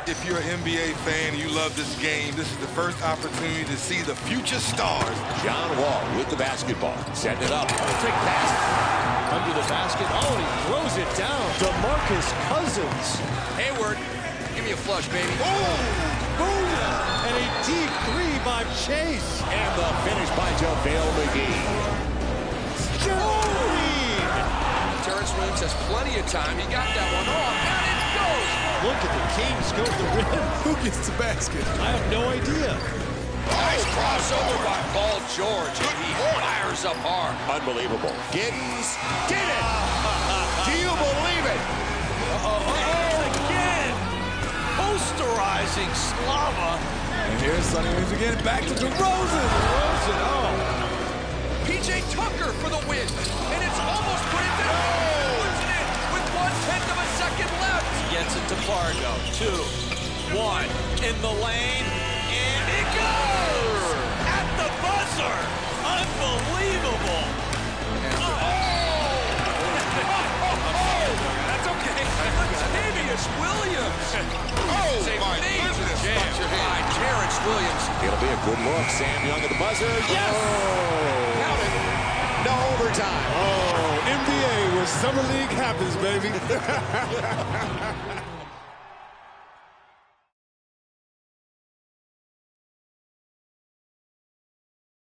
If you're an NBA fan and you love this game, this is the first opportunity to see the future stars. John Wall with the basketball. Setting it up. Trick pass. Under the basket. Oh, and he throws it down. DeMarcus Cousins. Hayward, give me a flush, baby. Oh! Boom! And a deep three by Chase. And the finish by JaVale McGee. Terrence Williams has plenty of time. He got that one off, and it goes. Look at the Kings go to the rim. Who gets the basket? I have no idea. Nice crossover by Paul George, and he fires up hard. Unbelievable. Giddens did it. Do you believe it? Again, posterizing Slava. And here's Sonny Williams again. Back to DeRozan. DeRozan, oh. P.J. Tucker for the win, and it's almost put it down. Puts it in with 1/10 of a second left. He gets it to Fargo. 2, 1 in the lane, and it goes at the buzzer. Unbelievable. That's okay. Latavius Williams. Oh, my goodness. Jam by Terrence Williams. It'll be a good look. Sam Young at the buzzer. Yes. Oh. Count it. No overtime. Oh, NBA where Summer League happens, baby.